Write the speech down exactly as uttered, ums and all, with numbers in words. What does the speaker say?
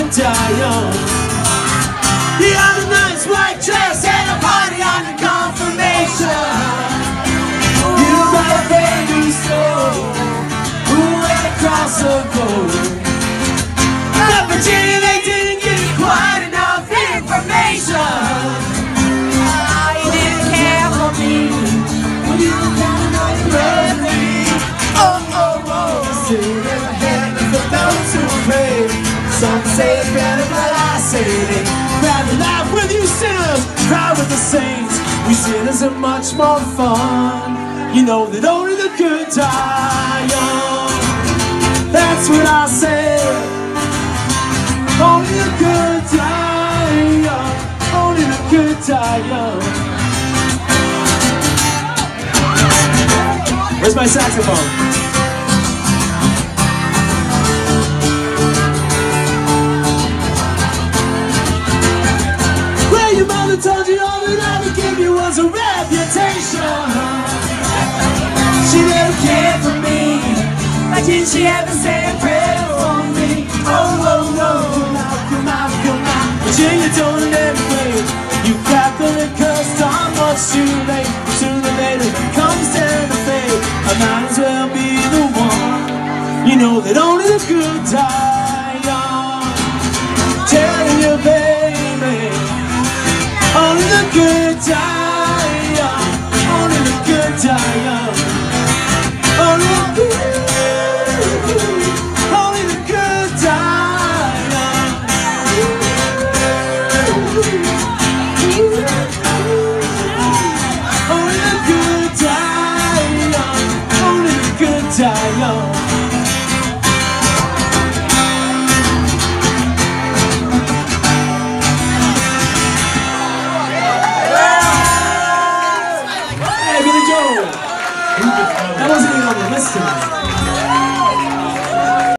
and die young. You have a nice white dress and a party on your confirmation. You got a baby soul, ooh, and a cross of gold. But Virginia, they didn't give you quite enough information. Oh, you didn't care for me when you were down on your me. Oh, oh, oh. Say never had for those who pray. Some say it's better, but I say it ain't. Rather laugh with you sinners, cry with the saints. We sinners are much more fun. You know that only the good die young. That's what I say. Only the good die young. Only the good die young. Where's my saxophone? Your mother told you all that I would give you was a reputation. She never cared for me, but did she ever say a prayer for me? Oh, oh, oh, Malcolm, Malcolm, Malcolm. But you don't anyway. You Catholic cursed on much too late. Sooner or later it comes down to fate. I might as well be the one. You know that only the good die young. Telling you, baby, only the good die young. Only the good die young. Only the good, only the good die young. Only the good die young. Only the good die young. That wasn't even on the list.